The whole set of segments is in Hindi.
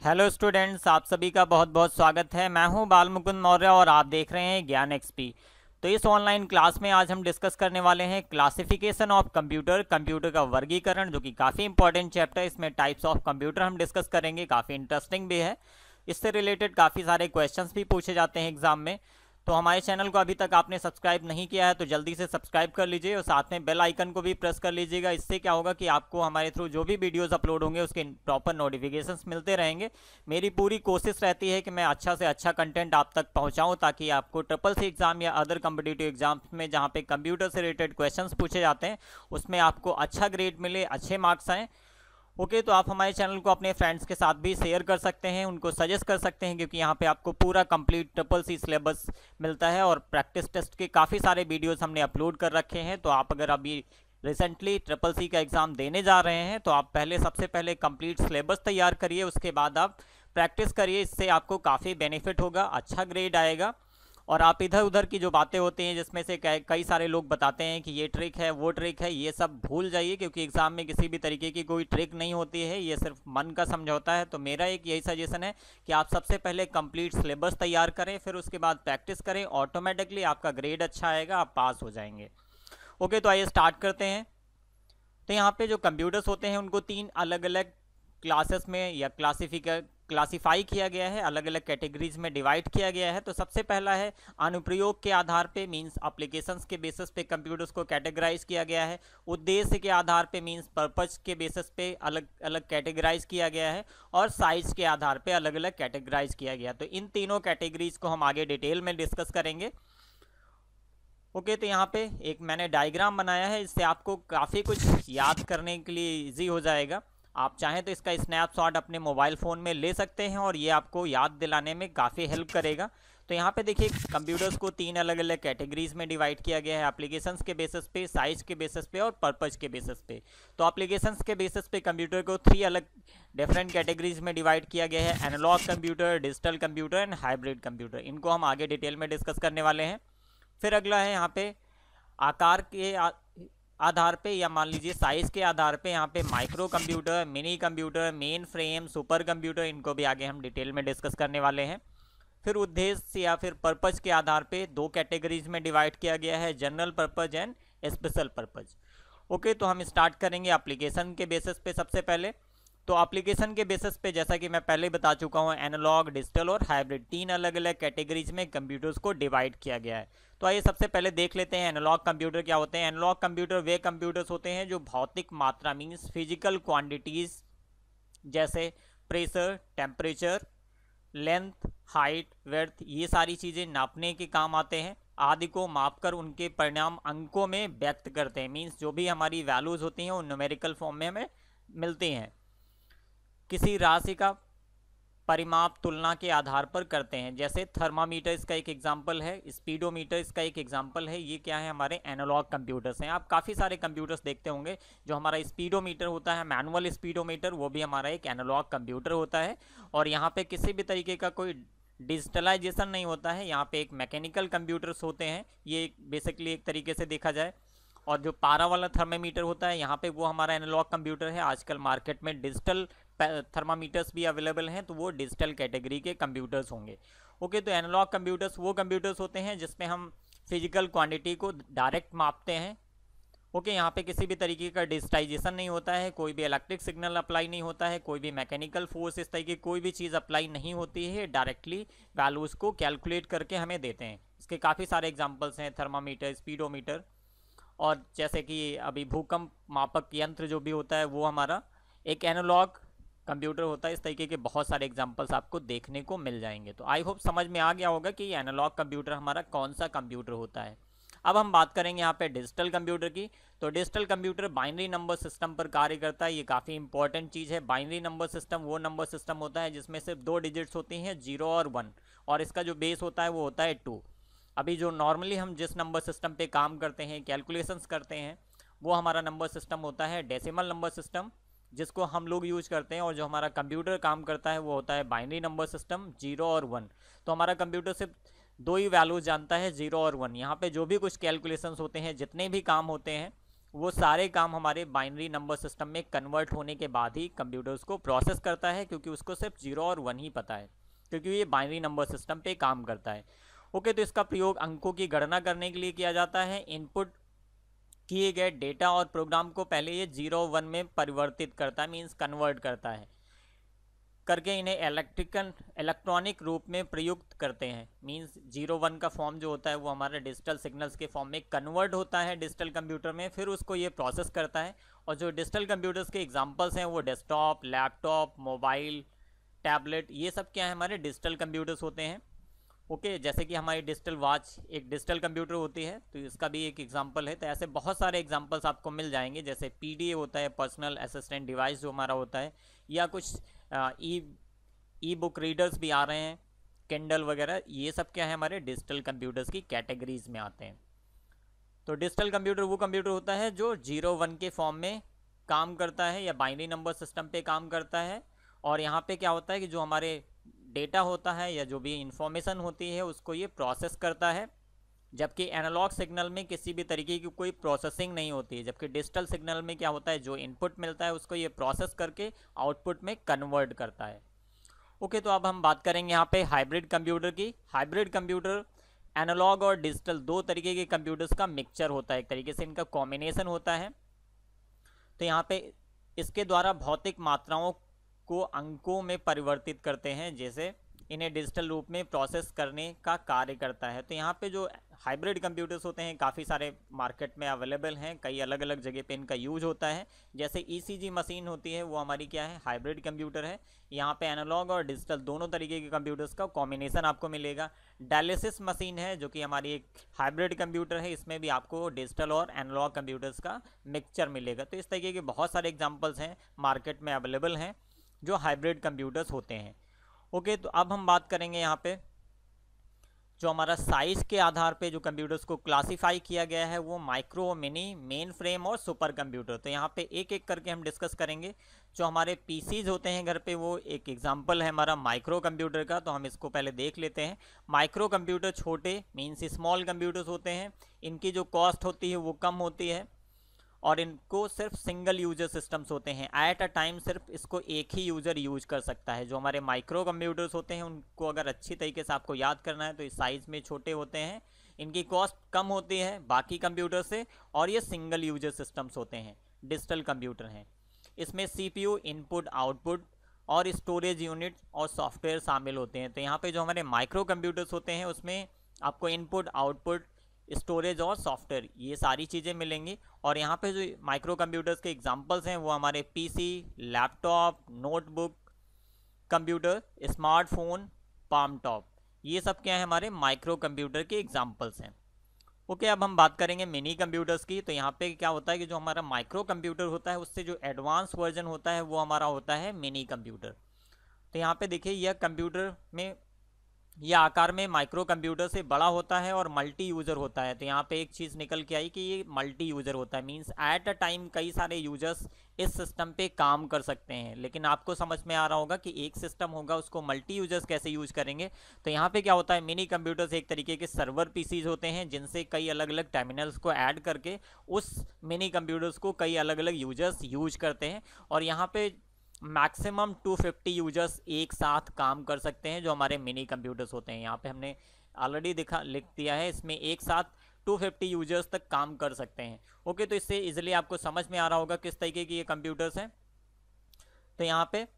हेलो स्टूडेंट्स, आप सभी का बहुत बहुत स्वागत है। मैं हूं बाल मुकुंद मौर्य और आप देख रहे हैं ज्ञान एक्सपी। तो इस ऑनलाइन क्लास में आज हम डिस्कस करने वाले हैं क्लासिफिकेशन ऑफ कंप्यूटर, कंप्यूटर का वर्गीकरण, जो कि काफ़ी इंपॉर्टेंट चैप्टर है। इसमें टाइप्स ऑफ कंप्यूटर हम डिस्कस करेंगे, काफ़ी इंटरेस्टिंग भी है। इससे रिलेटेड काफ़ी सारे क्वेश्चंस भी पूछे जाते हैं एग्जाम में। तो हमारे चैनल को अभी तक आपने सब्सक्राइब नहीं किया है तो जल्दी से सब्सक्राइब कर लीजिए और साथ में बेल आइकन को भी प्रेस कर लीजिएगा। इससे क्या होगा कि आपको हमारे थ्रू जो भी वीडियोस अपलोड होंगे उसके प्रॉपर नोटिफिकेशंस मिलते रहेंगे। मेरी पूरी कोशिश रहती है कि मैं अच्छा से अच्छा कंटेंट आप तक पहुंचाऊं, ताकि आपको ट्रिपल सी एग्जाम या अदर कम्पिटिटिव एग्जाम्स में जहां पे कंप्यूटर से रिलेटेड क्वेश्चंस पूछे जाते हैं उसमें आपको अच्छा ग्रेड मिले, अच्छे मार्क्स आएँ। ओके, तो आप हमारे चैनल को अपने फ्रेंड्स के साथ भी शेयर कर सकते हैं, उनको सजेस्ट कर सकते हैं, क्योंकि यहाँ पे आपको पूरा कंप्लीट ट्रिपल सी सिलेबस मिलता है और प्रैक्टिस टेस्ट के काफ़ी सारे वीडियोस हमने अपलोड कर रखे हैं। तो आप अगर अभी रिसेंटली ट्रिपल सी का एग्ज़ाम देने जा रहे हैं तो आप सबसे पहले कंप्लीट सिलेबस तैयार करिए, उसके बाद आप प्रैक्टिस करिए। इससे आपको काफ़ी बेनिफिट होगा, अच्छा ग्रेड आएगा। और आप इधर उधर की जो बातें होती हैं जिसमें से कई सारे लोग बताते हैं कि ये ट्रिक है वो ट्रिक है, ये सब भूल जाइए, क्योंकि एग्जाम में किसी भी तरीके की कोई ट्रिक नहीं होती है, ये सिर्फ मन का समझौता है। तो मेरा एक यही सजेशन है कि आप सबसे पहले कंप्लीट सिलेबस तैयार करें, फिर उसके बाद प्रैक्टिस करें। ऑटोमेटिकली आपका ग्रेड अच्छा आएगा, आप पास हो जाएंगे। ओके, तो आइए स्टार्ट करते हैं। तो यहाँ पे जो कंप्यूटर्स होते हैं उनको तीन अलग अलग क्लासेस में या क्लासिफाई किया गया है, अलग अलग कैटेगरीज में डिवाइड किया गया है। तो सबसे पहला है अनुप्रयोग के आधार पे, मींस एप्लीकेशंस के बेसिस पे कंप्यूटर्स को कैटेगराइज किया गया है। उद्देश्य के आधार पे, मींस पर्पज के बेसिस पे अलग अलग कैटेगराइज किया गया है। और साइज के आधार पे अलग अलग कैटेगराइज किया गया। तो इन तीनों कैटेगरीज को हम आगे डिटेल में डिस्कस करेंगे। ओके, तो यहाँ पे एक मैंने डायग्राम बनाया है, इससे आपको काफ़ी कुछ याद करने के लिए इजी हो जाएगा। आप चाहें तो इसका स्नैपशॉट अपने मोबाइल फ़ोन में ले सकते हैं और ये आपको याद दिलाने में काफ़ी हेल्प करेगा। तो यहाँ पे देखिए, कंप्यूटर्स को तीन अलग अलग कैटेगरीज में डिवाइड किया गया है, एप्लीकेशंस के बेसिस पे, साइज के बेसिस पे और पर्पज के बेसिस पे। तो एप्लीकेशंस के बेसिस पे कंप्यूटर को थ्री अलग डिफरेंट कैटेगरीज में डिवाइड किया गया है: analogue computer, digital computer and hybrid computer. इनको हम आगे डिटेल में डिस्कस करने वाले हैं। फिर अगला है यहाँ पे आकार के आधार पे, या मान लीजिए साइज के आधार पे, यहाँ पे micro computer, mini computer, mainframe, super computer, इनको भी आगे हम डिटेल में डिस्कस करने वाले हैं। फिर उद्देश्य या फिर पर्पज के आधार पे दो कैटेगरीज में डिवाइड किया गया है: general purpose and special purpose. Okay, तो हम स्टार्ट करेंगे एप्लीकेशन के बेसिस पे सबसे पहले। तो एप्लीकेशन के बेसिस पे, जैसा कि मैं पहले बता चुका हूँ, एनालॉग, डिजिटल और हाइब्रिड तीन अलग अलग कैटेगरीज में कंप्यूटर्स को डिवाइड किया गया है। तो आइए सबसे पहले देख लेते हैं एनालॉग कंप्यूटर क्या होते हैं। एनालॉग कंप्यूटर वे कंप्यूटर्स होते हैं जो भौतिक मात्रा, मीन्स फिजिकल क्वांटिटीज जैसे pressure, temperature, length, height, width, ये सारी चीज़ें नापने के काम आते हैं, आदि को मापकर उनके परिणाम अंकों में व्यक्त करते हैं। मीन्स जो भी हमारी वैल्यूज़ होती हैं वो न्यूमेरिकल फॉर्म में हमें मिलती हैं। किसी राशि का परिमाप तुलना के आधार पर करते हैं, जैसे थर्मामीटर इसका एक एग्जाम्पल है, स्पीडोमीटर इसका एक एग्जाम्पल है। ये क्या है, हमारे एनालॉग कंप्यूटर्स हैं। आप काफ़ी सारे कंप्यूटर्स देखते होंगे। जो हमारा स्पीडोमीटर होता है, मैनुअल स्पीडोमीटर, वो भी हमारा एक एनालॉग कंप्यूटर होता है। और यहाँ पे किसी भी तरीके का कोई डिजिटलाइजेशन नहीं होता है, यहाँ पे एक मैकेनिकल कंप्यूटर्स होते हैं। ये बेसिकली एक तरीके से देखा जाए। और जो पारा वाला थर्मामीटर होता है यहाँ पे, वो हमारा एनालॉग कंप्यूटर है। आजकल मार्केट में डिजिटल थर्मामीटर्स भी अवेलेबल हैं, तो वो डिजिटल कैटेगरी के कंप्यूटर्स होंगे। ओके, तो एनालॉग कंप्यूटर्स वो कंप्यूटर्स होते हैं जिसमें हम फिजिकल क्वांटिटी को डायरेक्ट मापते हैं। ओके, यहाँ पे किसी भी तरीके का डिजिटाइजेशन नहीं होता है, कोई भी इलेक्ट्रिक सिग्नल अप्लाई नहीं होता है, कोई भी मैकेनिकल फोर्स, इस तरीके की कोई भी चीज़ अप्लाई नहीं होती है। डायरेक्टली वैल्यूज़ को कैलकुलेट करके हमें देते हैं। इसके काफ़ी सारे एग्जाम्पल्स हैं, थर्मामीटर, स्पीडोमीटर। और जैसे कि अभी भूकंप मापक यंत्र जो भी होता है वो हमारा एक एनालॉग कंप्यूटर होता है। इस तरीके के बहुत सारे एग्जांपल्स आपको देखने को मिल जाएंगे। तो आई होप समझ में आ गया होगा कि ये एनालॉग कंप्यूटर हमारा कौन सा कंप्यूटर होता है। अब हम बात करेंगे यहाँ पे डिजिटल कंप्यूटर की। तो digital computer binary number system पर कार्य करता है। ये काफ़ी इंपॉर्टेंट चीज़ है। बाइनरी नंबर सिस्टम वो नंबर सिस्टम होता है जिसमें सिर्फ दो डिजिट्स होती हैं, 0 और 1, और इसका जो बेस होता है वो होता है 2। अभी जो नॉर्मली हम जिस नंबर सिस्टम पे काम करते हैं, कैलकुलेशंस करते हैं, वो हमारा नंबर सिस्टम होता है डेसिमल नंबर सिस्टम, जिसको हम लोग यूज करते हैं। और जो हमारा कंप्यूटर काम करता है वो होता है बाइनरी नंबर सिस्टम, 0 और 1। तो हमारा कंप्यूटर सिर्फ दो ही वैल्यूज जानता है, 0 और 1। यहाँ पे जो भी कुछ कैलकुलेशंस होते हैं, जितने भी काम होते हैं, वो सारे काम हमारे बाइनरी नंबर सिस्टम में कन्वर्ट होने के बाद ही कंप्यूटर उसको प्रोसेस करता है, क्योंकि उसको सिर्फ 0 और 1 ही पता है, क्योंकि ये बाइनरी नंबर सिस्टम पे काम करता है। ओके, तो इसका प्रयोग अंकों की गणना करने के लिए किया जाता है। इनपुट किए गए डेटा और प्रोग्राम को पहले ये 0-1 में परिवर्तित करता है, मीन्स कन्वर्ट करता है करके इन्हें इलेक्ट्रॉनिक रूप में प्रयुक्त करते हैं। मींस 0-1 का फॉर्म जो होता है वो हमारे डिजिटल सिग्नल्स के फॉर्म में कन्वर्ट होता है डिजिटल कंप्यूटर में, फिर उसको ये प्रोसेस करता है। और जो डिजिटल कंप्यूटर्स के एग्जांपल्स हैं वो डेस्कटॉप, लैपटॉप, मोबाइल, टैबलेट, ये सब क्या है हमारे डिजिटल कंप्यूटर्स होते हैं। ओके, जैसे कि हमारी डिजिटल वॉच एक डिजिटल कंप्यूटर होती है, तो इसका भी एक एग्जांपल है। तो ऐसे बहुत सारे एग्जांपल्स आपको मिल जाएंगे, जैसे पीडीए होता है, पर्सनल असिस्टेंट डिवाइस जो हमारा होता है, या कुछ ई बुक रीडर्स भी आ रहे हैं, किंडल वगैरह, ये सब क्या है हमारे डिजिटल कंप्यूटर्स की कैटेगरीज में आते हैं। तो डिजिटल कंप्यूटर वो कंप्यूटर होता है जो 0-1 के फॉर्म में काम करता है या बाइनरी नंबर सिस्टम पे काम करता है। और यहाँ पे क्या होता है कि जो हमारे डेटा होता है या जो भी इंफॉर्मेशन होती है उसको ये प्रोसेस करता है, जबकि एनालॉग सिग्नल में किसी भी तरीके की कोई प्रोसेसिंग नहीं होती है। जबकि डिजिटल सिग्नल में क्या होता है, जो इनपुट मिलता है उसको ये प्रोसेस करके आउटपुट में कन्वर्ट करता है। ओके, तो अब हम बात करेंगे यहाँ पे हाइब्रिड कंप्यूटर की। हाइब्रिड कंप्यूटर एनालॉग और डिजिटल दो तरीके के कंप्यूटर्स का मिक्सचर होता है, एक तरीके से इनका कॉम्बिनेशन होता है। तो यहाँ पे इसके द्वारा भौतिक मात्राओं को अंकों में परिवर्तित करते हैं, जैसे इन्हें डिजिटल रूप में प्रोसेस करने का कार्य करता है। तो यहाँ पे जो हाइब्रिड कंप्यूटर्स होते हैं काफ़ी सारे मार्केट में अवेलेबल हैं, कई अलग अलग जगह पे इनका यूज होता है। जैसे ईसीजी मशीन होती है वो हमारी क्या है, हाइब्रिड कंप्यूटर है। यहाँ पे एनालॉग और डिजिटल दोनों तरीके के कंप्यूटर्स का कॉम्बिनेशन आपको मिलेगा। डायलिसिस मशीन है जो कि हमारी एक हाइब्रिड कंप्यूटर है, इसमें भी आपको डिजिटल और एनालॉग कंप्यूटर्स का मिक्सचर मिलेगा। तो इस तरीके के बहुत सारे एग्जाम्पल्स हैं मार्केट में अवेलेबल हैं जो हाइब्रिड कंप्यूटर्स होते हैं। ओके, तो अब हम बात करेंगे यहाँ पे जो हमारा साइज के आधार पे जो कंप्यूटर्स को क्लासिफाई किया गया है वो माइक्रो, मिनी, मेन फ्रेम और सुपर कंप्यूटर। तो यहाँ पे एक एक करके हम डिस्कस करेंगे। जो हमारे पीसीज होते हैं घर पे वो एक एग्जांपल है हमारा माइक्रो कंप्यूटर का, तो हम इसको पहले देख लेते हैं। माइक्रो कंप्यूटर छोटे मीन्स स्मॉल कंप्यूटर्स होते हैं, इनकी जो कॉस्ट होती है वो कम होती है और इनको सिर्फ सिंगल यूजर सिस्टम्स होते हैं। एट अ टाइम सिर्फ इसको एक ही यूज़र यूज कर सकता है। जो हमारे माइक्रो कंप्यूटर्स होते हैं उनको अगर अच्छी तरीके से आपको याद करना है तो इस साइज़ में छोटे होते हैं, इनकी कॉस्ट कम होती है बाकी कंप्यूटर से, और ये सिंगल यूजर सिस्टम्स होते हैं, डिजिटल कंप्यूटर हैं। इसमें सीपीयू, इनपुट, आउटपुट और स्टोरेज यूनिट और सॉफ्टवेयर शामिल होते हैं। तो यहाँ पे जो हमारे माइक्रो कंप्यूटर्स होते हैं उसमें आपको इनपुट, आउटपुट, स्टोरेज और सॉफ्टवेयर ये सारी चीज़ें मिलेंगी। और यहाँ पे जो माइक्रो कंप्यूटर्स के एग्जांपल्स हैं वो हमारे PC, laptop, notebook computer, smartphone, palmtop, ये सब क्या है हमारे माइक्रो कंप्यूटर के एग्जांपल्स हैं। ओके, अब हम बात करेंगे मिनी कंप्यूटर्स की। तो यहाँ पे क्या होता है कि जो हमारा माइक्रो कंप्यूटर होता है उससे जो एडवांस वर्जन होता है वो हमारा होता है मिनी कंप्यूटर। तो यहाँ पे देखिए यह कंप्यूटर में यह आकार में माइक्रो कंप्यूटर से बड़ा होता है और मल्टी यूज़र होता है। तो यहाँ पे एक चीज़ निकल के आई कि ये मल्टी यूज़र होता है, मींस एट अ टाइम कई सारे यूजर्स इस सिस्टम पे काम कर सकते हैं। लेकिन आपको समझ में आ रहा होगा कि एक सिस्टम होगा उसको मल्टी यूजर्स कैसे यूज करेंगे। तो यहाँ पे क्या होता है, मिनी कंप्यूटर्स एक तरीके के सर्वर पीसीज होते हैं जिनसे कई अलग अलग टर्मिनल्स को ऐड करके उस मिनी कंप्यूटर्स को कई अलग अलग यूजर्स यूज करते हैं। और यहाँ पे मैक्सिमम 250 यूजर्स एक साथ काम कर सकते हैं जो हमारे मिनी कंप्यूटर्स होते हैं। यहाँ पे हमने ऑलरेडी लिख दिया है, इसमें एक साथ 250 यूजर्स तक काम कर सकते हैं। ओके, तो इससे इजीली आपको समझ में आ रहा होगा किस तरीके की ये कंप्यूटर्स हैं। तो यहाँ पे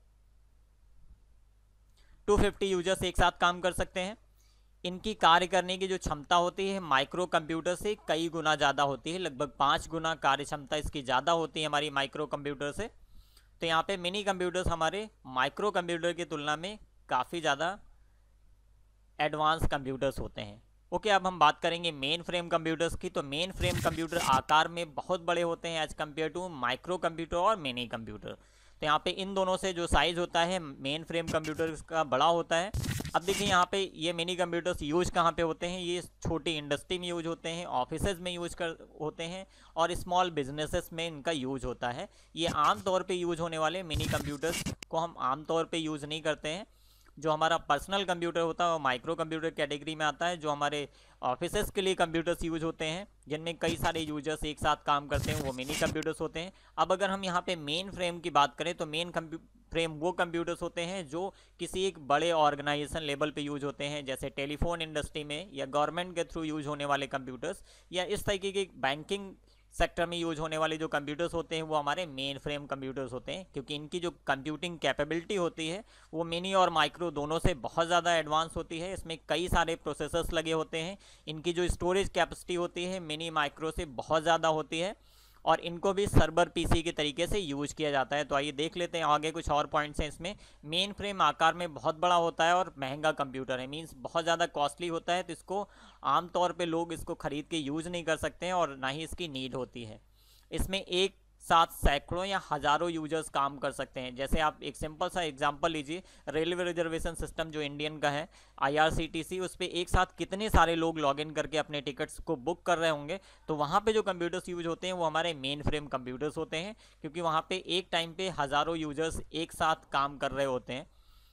250 यूजर्स एक साथ काम कर सकते हैं। इनकी कार्य करने की जो क्षमता होती है माइक्रो कंप्यूटर से कई गुना ज़्यादा होती है, लगभग 5 गुना कार्य क्षमता इसकी ज़्यादा होती है हमारी माइक्रो कंप्यूटर से। तो यहाँ पे मिनी कंप्यूटर्स हमारे माइक्रो कंप्यूटर की तुलना में काफ़ी ज़्यादा एडवांस कंप्यूटर्स होते हैं। ओके, अब हम बात करेंगे मेन फ्रेम कंप्यूटर्स की। तो मेन फ्रेम कंप्यूटर आकार में बहुत बड़े होते हैं as compare to micro computer और मिनी कंप्यूटर। तो यहाँ पे इन दोनों से जो साइज़ होता है मेन फ्रेम कंप्यूटर का बड़ा होता है। अब देखिए यहाँ पे ये मिनी कंप्यूटर्स यूज कहाँ पे होते हैं, ये छोटी इंडस्ट्री में यूज होते हैं, ऑफिसेज में यूज होते हैं और स्मॉल बिजनेसेस में इनका यूज होता है। ये आम तौर पे यूज होने वाले मिनी कंप्यूटर्स को हम आम तौर पे यूज़ नहीं करते हैं, जो हमारा पर्सनल कंप्यूटर होता है वो माइक्रो कंप्यूटर कैटेगरी में आता है। जो हमारे ऑफिसेस के लिए कंप्यूटर्स यूज होते हैं जिनमें कई सारे यूजर्स एक साथ काम करते हैं वो मिनी कंप्यूटर्स होते हैं। अब अगर हम यहाँ पे मेन फ्रेम की बात करें तो मेन फ्रेम वो कंप्यूटर्स होते हैं जो किसी एक बड़े ऑर्गेनाइजेशन लेवल पे यूज होते हैं, जैसे टेलीफोन इंडस्ट्री में या गवर्नमेंट के थ्रू यूज होने वाले कंप्यूटर्स, या इस तरीके के बैंकिंग सेक्टर में यूज होने वाले जो कंप्यूटर्स होते हैं वो हमारे मेन फ्रेम कंप्यूटर्स होते हैं, क्योंकि इनकी जो कंप्यूटिंग कैपेबिलिटी होती है वो मिनी और माइक्रो दोनों से बहुत ज़्यादा एडवांस होती है। इसमें कई सारे प्रोसेसर्स लगे होते हैं। इनकी जो स्टोरेज कैपेसिटी होती है मिनी माइक्रो से बहुत ज़्यादा होती है और इनको भी सर्वर पीसी के तरीके से यूज किया जाता है। तो आइए देख लेते हैं आगे कुछ और पॉइंट्स हैं इसमें। मेन फ्रेम आकार में बहुत बड़ा होता है और महंगा कंप्यूटर है, मींस बहुत ज़्यादा कॉस्टली होता है, तो इसको आमतौर पे लोग इसको ख़रीद के यूज़ नहीं कर सकते हैं और ना ही इसकी नीड होती है। इसमें एक साथ सैकड़ों या हज़ारों यूजर्स काम कर सकते हैं। जैसे आप एक सिंपल सा एग्जांपल लीजिए, रेलवे रिजर्वेशन सिस्टम जो इंडियन का है IRCTC, उस पर एक साथ कितने सारे लोग लॉगिन करके अपने टिकट्स को बुक कर रहे होंगे। तो वहाँ पे जो कंप्यूटर्स यूज होते हैं वो हमारे मेन फ्रेम कंप्यूटर्स होते हैं, क्योंकि वहाँ पे एक टाइम पे हज़ारों यूजर्स एक साथ काम कर रहे होते हैं,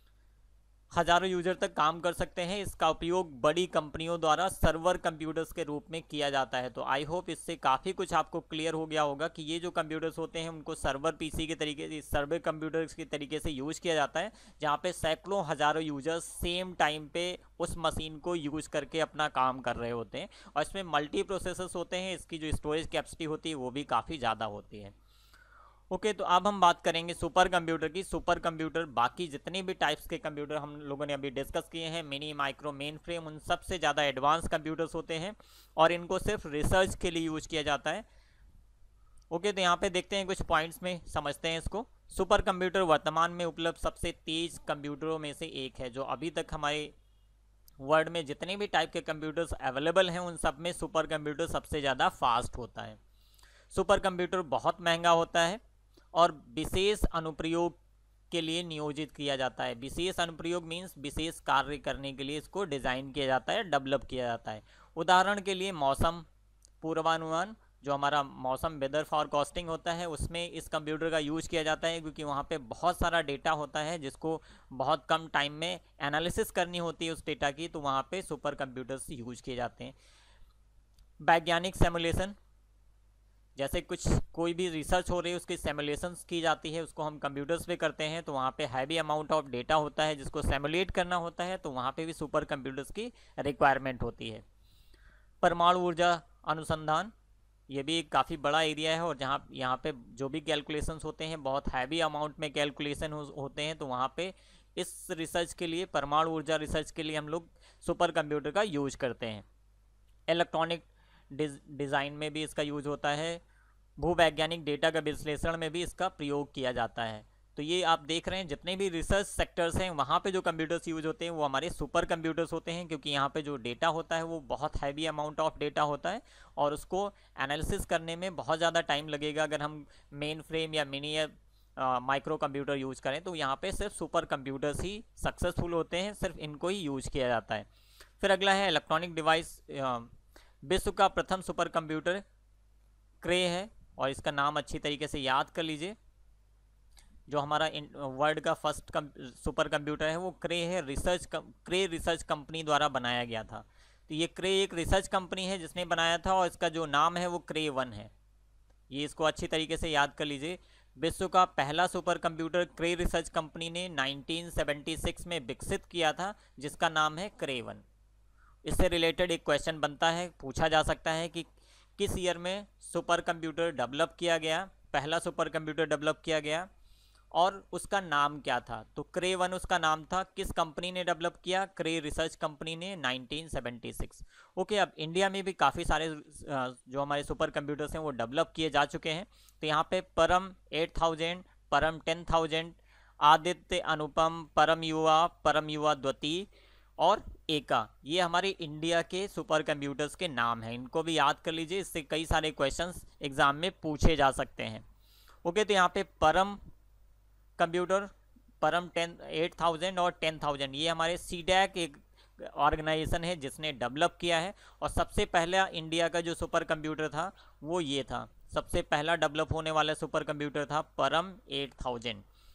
हज़ारों यूजर तक काम कर सकते हैं। इसका उपयोग बड़ी कंपनियों द्वारा सर्वर कंप्यूटर्स के रूप में किया जाता है। तो आई होप इससे काफ़ी कुछ आपको क्लियर हो गया होगा कि ये जो कंप्यूटर्स होते हैं उनको सर्वर पीसी के तरीके से, सर्वर कंप्यूटर्स के तरीके से यूज़ किया जाता है, जहाँ पे सैकड़ों हज़ारों यूजर्स सेम टाइम पे उस मशीन को यूज़ करके अपना काम कर रहे होते हैं। और इसमें मल्टी प्रोसेसर्स होते हैं, इसकी जो स्टोरेज कैपेसिटी होती है वो भी काफ़ी ज़्यादा होती है। ओके, तो अब हम बात करेंगे सुपर कंप्यूटर की। सुपर कंप्यूटर बाकी जितने भी टाइप्स के कंप्यूटर हम लोगों ने अभी डिस्कस किए हैं, मिनी, माइक्रो, मेन फ्रेम, उन सबसे ज़्यादा एडवांस कंप्यूटर्स होते हैं और इनको सिर्फ रिसर्च के लिए यूज किया जाता है। ओके, तो यहाँ पे देखते हैं कुछ पॉइंट्स में समझते हैं इसको। सुपर कंप्यूटर वर्तमान में उपलब्ध सबसे तेज कंप्यूटरों में से एक है। जो अभी तक हमारे वर्ल्ड में जितने भी टाइप के कंप्यूटर्स अवेलेबल हैं उन सब में सुपर कंप्यूटर सबसे ज़्यादा फास्ट होता है। सुपर कंप्यूटर बहुत महंगा होता है और विशेष अनुप्रयोग के लिए नियोजित किया जाता है। विशेष अनुप्रयोग मीन्स विशेष कार्य करने के लिए इसको डिज़ाइन किया जाता है, डेवलप किया जाता है। उदाहरण के लिए मौसम पूर्वानुमान, जो हमारा मौसम वेदर फॉरकास्टिंग होता है, उसमें इस कंप्यूटर का यूज किया जाता है, क्योंकि वहाँ पे बहुत सारा डेटा होता है जिसको बहुत कम टाइम में एनालिसिस करनी होती है उस डेटा की, तो वहाँ पे सुपर कंप्यूटर्स यूज किए जाते हैं। वैज्ञानिक सिमुलेशन, जैसे कोई भी रिसर्च हो रही है उसकी सिमुलेशंस की जाती है, उसको हम कंप्यूटर्स पे करते हैं, तो वहाँ पे हैवी अमाउंट ऑफ डेटा होता है जिसको सिमुलेट करना होता है, तो वहाँ पे भी सुपर कंप्यूटर्स की रिक्वायरमेंट होती है। परमाणु ऊर्जा अनुसंधान, ये भी एक काफ़ी बड़ा एरिया है और जहाँ यहाँ पे जो भी कैलकुलेशंस होते हैं बहुत हैवी अमाउंट में कैलकुलेशन होते हैं, तो वहाँ पे इस रिसर्च के लिए, परमाणु ऊर्जा रिसर्च के लिए हम लोग सुपर कंप्यूटर का यूज करते हैं। इलेक्ट्रॉनिक डिज़ाइन में भी इसका यूज होता है। भूवैज्ञानिक डेटा का विश्लेषण में भी इसका प्रयोग किया जाता है। तो ये आप देख रहे हैं जितने भी रिसर्च सेक्टर्स हैं वहाँ पे जो कंप्यूटर्स यूज होते हैं वो हमारे सुपर कंप्यूटर्स होते हैं, क्योंकि यहाँ पे जो डेटा होता है वो बहुत हैवी अमाउंट ऑफ डेटा होता है और उसको एनालिसिस करने में बहुत ज़्यादा टाइम लगेगा। अगर हम मेन फ्रेम या मिनी या माइक्रो कंप्यूटर यूज करें तो यहाँ पे सिर्फ सुपर कंप्यूटर्स ही सक्सेसफुल होते हैं, सिर्फ इनको ही यूज किया जाता है। फिर अगला है इलेक्ट्रॉनिक डिवाइस। विश्व का प्रथम सुपर कंप्यूटर क्रे है और इसका नाम अच्छी तरीके से याद कर लीजिए। जो हमारा वर्ल्ड का फर्स्ट सुपर कंप्यूटर है वो क्रे है, क्रे रिसर्च कंपनी द्वारा बनाया गया था। तो ये क्रे एक रिसर्च कंपनी है जिसने बनाया था और इसका जो नाम है वो क्रे 1 है। ये इसको अच्छी तरीके से याद कर लीजिए। विश्व का पहला super computer Cray research company ने 1976 में विकसित किया था, जिसका नाम है क्रे 1। इससे रिलेटेड एक क्वेश्चन बनता है, पूछा जा सकता है कि किस ईयर में सुपर कंप्यूटर डेवलप किया गया, पहला सुपर कंप्यूटर डेवलप किया गया और उसका नाम क्या था। तो क्रे 1 उसका नाम था। किस कंपनी ने डेवलप किया? क्रे रिसर्च कंपनी ने 1976। ओके, अब इंडिया में भी काफ़ी सारे जो हमारे सुपर कंप्यूटर्स हैं वो डेवलप किए जा चुके हैं। तो यहाँ पे परम 8000, परम 10000, आदित्य, अनुपम, परम युवा द्वितीय और एका, ये हमारे इंडिया के सुपर कंप्यूटर्स के नाम हैं। इनको भी याद कर लीजिए, इससे कई सारे क्वेश्चंस एग्जाम में पूछे जा सकते हैं। ओके, तो यहाँ पे परम कंप्यूटर, परम 8000 और 10000, ये हमारे सीडैक एक ऑर्गेनाइजेशन है जिसने डेवलप किया है। और सबसे पहला इंडिया का जो सुपर कंप्यूटर था वो ये था, सबसे पहला डेवलप होने वाला सुपर कंप्यूटर था परम 8000।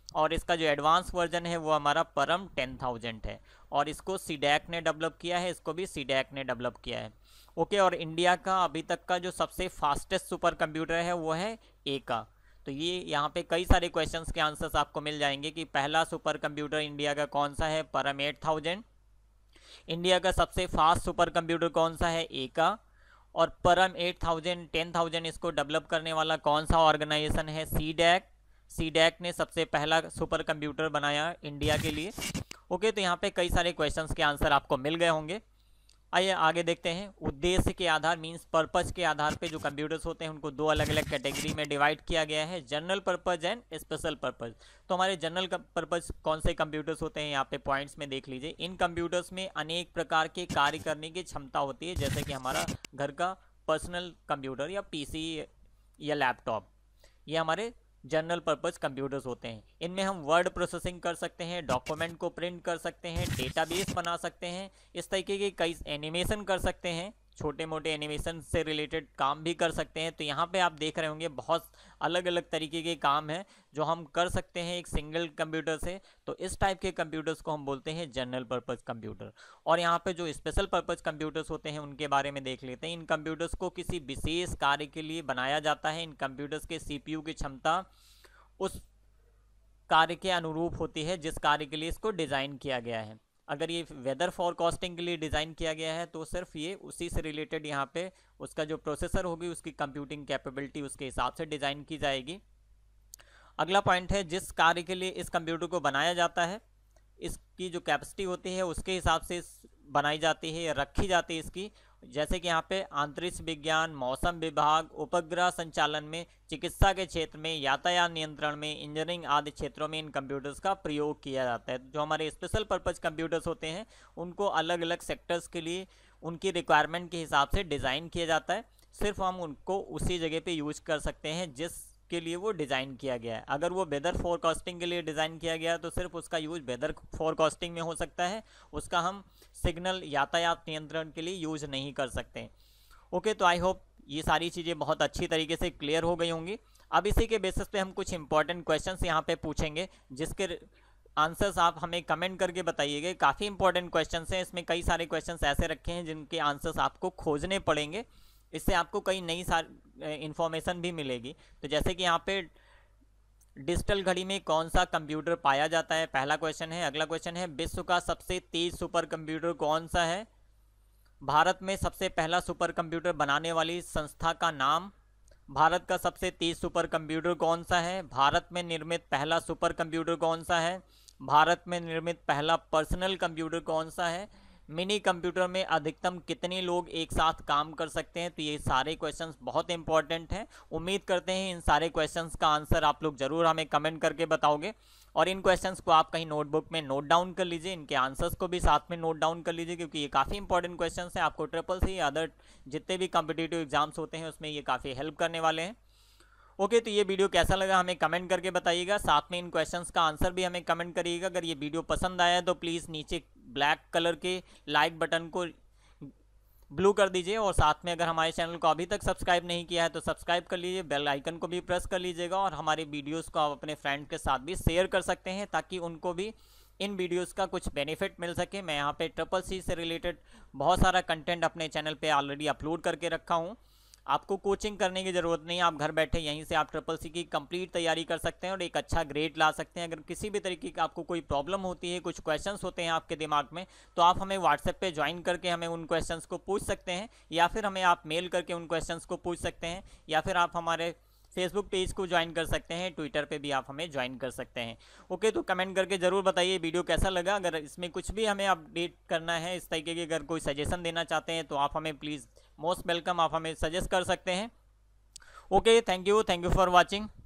और इसका जो एडवांस वर्जन है वो हमारा परम 10,000 है, और इसको सीडैक ने डेवलप किया है, इसको भी सीडैक ने डेवलप किया है। ओके, और इंडिया का अभी तक का जो सबसे फास्टेस्ट सुपर कंप्यूटर है वो है एका। तो ये यहाँ पे कई सारे क्वेश्चंस के आंसर्स आपको मिल जाएंगे कि पहला सुपर कंप्यूटर इंडिया का कौन सा है, परम 8000। इंडिया का सबसे फास्ट सुपर कंप्यूटर कौन सा है, एका। और परम 8000 10,000 इसको डेवलप करने वाला कौन सा ऑर्गेनाइजेशन है, सीडैक। सीडैक ने सबसे पहला सुपर कंप्यूटर बनाया इंडिया के लिए। ओके, तो यहाँ पे कई सारे क्वेश्चंस के आंसर आपको मिल गए होंगे। आइए आगे देखते हैं। उद्देश्य के आधार मींस पर्पस के आधार पे जो कंप्यूटर्स होते हैं उनको दो अलग अलग कैटेगरी में डिवाइड किया गया है, general purpose and special purpose. तो हमारे जनरल पर्पस कौन से कंप्यूटर्स होते हैं यहाँ पे पॉइंट्स में देख लीजिए। इन कंप्यूटर्स में अनेक प्रकार के कार्य करने की क्षमता होती है, जैसे कि हमारा घर का पर्सनल कंप्यूटर या पीसी या लैपटॉप, ये हमारे जनरल पर्पस कंप्यूटर्स होते हैं। इनमें हम वर्ड प्रोसेसिंग कर सकते हैं, डॉक्यूमेंट को प्रिंट कर सकते हैं, डेटाबेस बना सकते हैं, इस तरीके के कई एनिमेशन कर सकते हैं, छोटे मोटे एनिमेशन से रिलेटेड काम भी कर सकते हैं। तो यहाँ पे आप देख रहे होंगे बहुत अलग अलग तरीके के काम हैं जो हम कर सकते हैं एक सिंगल कंप्यूटर से। तो इस टाइप के कंप्यूटर्स को हम बोलते हैं जनरल पर्पस कंप्यूटर। और यहाँ पे जो स्पेशल पर्पस कंप्यूटर्स होते हैं उनके बारे में देख लेते हैं। इन कंप्यूटर्स को किसी विशेष कार्य के लिए बनाया जाता है। इन कंप्यूटर्स के सीपीयू की क्षमता उस कार्य के अनुरूप होती है जिस कार्य के लिए इसको डिज़ाइन किया गया है। अगर ये वेदर फोरकास्टिंग के लिए डिज़ाइन किया गया है तो सिर्फ ये उसी से रिलेटेड यहाँ पे उसका जो प्रोसेसर होगी उसकी कंप्यूटिंग कैपेबिलिटी उसके हिसाब से डिज़ाइन की जाएगी। अगला पॉइंट है, जिस कार्य के लिए इस कंप्यूटर को बनाया जाता है इसकी जो कैपेसिटी होती है उसके हिसाब से बनाई जाती है या रखी जाती है इसकी। जैसे कि यहाँ पे अंतरिक्ष विज्ञान, मौसम विभाग, उपग्रह संचालन में, चिकित्सा के क्षेत्र में, यातायात नियंत्रण में, इंजीनियरिंग आदि क्षेत्रों में इन कंप्यूटर्स का प्रयोग किया जाता है। जो हमारे स्पेशल पर्पज कंप्यूटर्स होते हैं उनको अलग अलग सेक्टर्स के लिए उनकी रिक्वायरमेंट के हिसाब से डिज़ाइन किया जाता है। सिर्फ हम उनको उसी जगह पे यूज कर सकते हैं जिस के लिए वो डिज़ाइन किया गया है। अगर वो वेदर फोरकास्टिंग के लिए डिज़ाइन किया गया है तो सिर्फ उसका यूज वेदर फोरकास्टिंग में हो सकता है, उसका हम सिग्नल यातायात नियंत्रण के लिए यूज नहीं कर सकते। ओके, तो आई होप ये सारी चीज़ें बहुत अच्छी तरीके से क्लियर हो गई होंगी। अब इसी के बेसिस पे हम कुछ इंपॉर्टेंट क्वेश्चंस यहाँ पे पूछेंगे जिसके आंसर्स आप हमें कमेंट करके बताइएगा। काफ़ी इंपॉर्टेंट क्वेश्चंस हैं, इसमें कई सारे क्वेश्चंस ऐसे रखे हैं जिनके आंसर्स आपको खोजने पड़ेंगे। इससे आपको कई नई इंफॉर्मेशन भी मिलेगी। तो जैसे कि यहाँ पे डिजिटल घड़ी में कौन सा कंप्यूटर पाया जाता है, पहला क्वेश्चन है। अगला क्वेश्चन है, विश्व का सबसे तेज सुपर कंप्यूटर कौन सा है। भारत में सबसे पहला सुपर कंप्यूटर बनाने वाली संस्था का नाम। भारत का सबसे तेज सुपर कंप्यूटर कौन सा है। भारत में निर्मित पहला सुपर कंप्यूटर कौन सा है। भारत में निर्मित पहला पर्सनल कंप्यूटर कौन सा है। मिनी कंप्यूटर में अधिकतम कितने लोग एक साथ काम कर सकते हैं। तो ये सारे क्वेश्चंस बहुत इंपॉर्टेंट हैं। उम्मीद करते हैं इन सारे क्वेश्चंस का आंसर आप लोग ज़रूर हमें कमेंट करके बताओगे, और इन क्वेश्चंस को आप कहीं नोटबुक में नोट डाउन कर लीजिए, इनके आंसर्स को भी साथ में नोट डाउन कर लीजिए, क्योंकि ये काफ़ी इंपॉर्टेंट क्वेश्चंस हैं। आपको ट्रिपल सी अदर जितने भी कॉम्पिटिटिव एग्जाम्स होते हैं उसमें ये काफ़ी हेल्प करने वाले हैं। ओके, तो ये वीडियो कैसा लगा हमें कमेंट करके बताइएगा, साथ में इन क्वेश्चंस का आंसर भी हमें कमेंट करिएगा। अगर ये वीडियो पसंद आया तो प्लीज़ नीचे ब्लैक कलर के लाइक बटन को ब्लू कर दीजिए, और साथ में अगर हमारे चैनल को अभी तक सब्सक्राइब नहीं किया है तो सब्सक्राइब कर लीजिए, बेल आइकन को भी प्रेस कर लीजिएगा, और हमारे वीडियोस को आप अपने फ्रेंड के साथ भी शेयर कर सकते हैं ताकि उनको भी इन वीडियोस का कुछ बेनिफिट मिल सके। मैं यहाँ पे ट्रिपल सी से रिलेटेड बहुत सारा कंटेंट अपने चैनल पे ऑलरेडी अपलोड करके रखा हूँ। आपको कोचिंग करने की ज़रूरत नहीं है, आप घर बैठे यहीं से आप ट्रिपल सी की कंप्लीट तैयारी कर सकते हैं और एक अच्छा ग्रेड ला सकते हैं। अगर किसी भी तरीके की आपको कोई प्रॉब्लम होती है, कुछ क्वेश्चंस होते हैं आपके दिमाग में, तो आप हमें व्हाट्सएप पे ज्वाइन करके हमें उन क्वेश्चंस को पूछ सकते हैं, या फिर हमें आप मेल करके उन क्वेश्चंस को पूछ सकते हैं, या फिर आप हमारे फेसबुक पेज को ज्वाइन कर सकते हैं, ट्विटर पे भी आप हमें ज्वाइन कर सकते हैं। ओके, तो कमेंट करके ज़रूर बताइए वीडियो कैसा लगा। अगर इसमें कुछ भी हमें अपडेट करना है, इस तरीके के अगर कोई सजेशन देना चाहते हैं तो आप हमें प्लीज़ मोस्ट वेलकम, आप हमें सजेस्ट कर सकते हैं। Okay, thank you for watching.